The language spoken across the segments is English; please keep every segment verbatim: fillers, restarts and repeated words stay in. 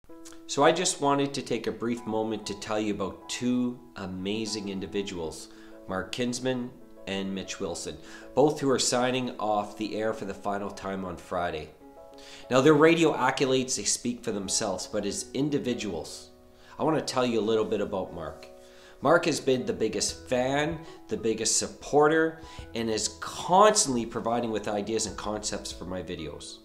So I just wanted to take a brief moment to tell you about two amazing individuals, Mark Kinsman and Mitch Wilson, both who are signing off the air for the final time on Friday. Now their radio accolades, they speak for themselves, but as individuals, I want to tell you a little bit about Mark. Mark has been the biggest fan, the biggest supporter, and is constantly providing with ideas and concepts for my videos.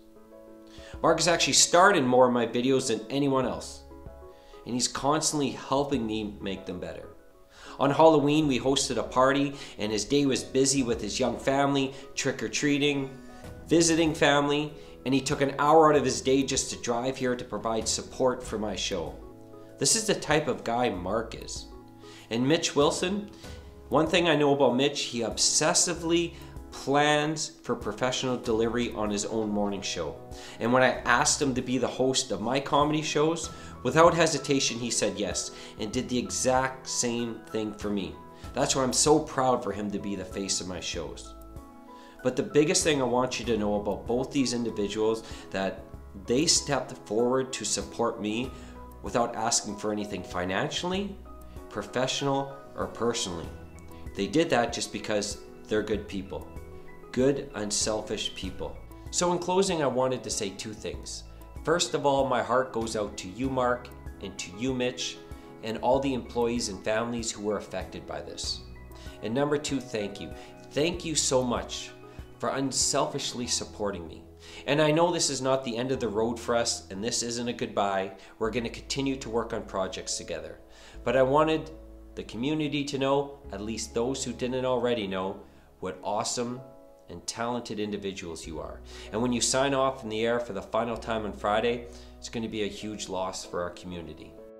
Mark has actually starred in more of my videos than anyone else, and he's constantly helping me make them better. On Halloween, we hosted a party, and his day was busy with his young family, trick-or-treating, visiting family, and he took an hour out of his day just to drive here to provide support for my show. This is the type of guy Mark is. And Mitch Wilson, one thing I know about Mitch, he obsessively plans for professional delivery on his own morning show. And when I asked him to be the host of my comedy shows, without hesitation he said yes, and did the exact same thing for me. That's why I'm so proud for him to be the face of my shows. But the biggest thing I want you to know about both these individuals, that they stepped forward to support me without asking for anything financially, professional, or personally. They did that just because they're good people. Good, unselfish people. So in closing, I wanted to say two things. First of all, my heart goes out to you, Mark, and to you, Mitch, and all the employees and families who were affected by this. And number two, thank you. Thank you so much for unselfishly supporting me. And I know this is not the end of the road for us, and this isn't a goodbye. We're going to continue to work on projects together. But I wanted the community to know, at least those who didn't already know, what awesome and talented individuals you are. And when you sign off in the air for the final time on Friday, it's going to be a huge loss for our community.